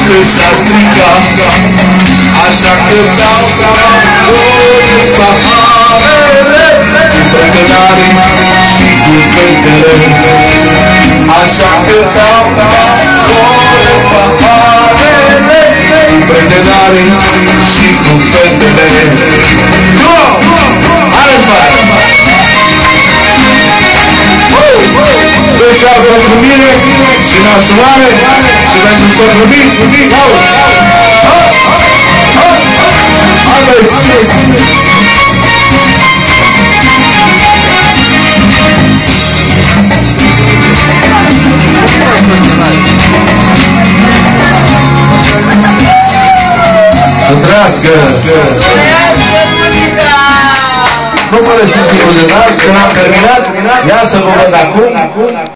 că s-a stricat, așa că dau toți paharele cu pregătare și cu cântele. Așa că dau toți paharele cu pregătare și cu cântele. Special pentru mine și naționale și pentru sărbărit. Să trăiască! Nu mă resimți de nas, că n-am terminat, ia să vă văd acum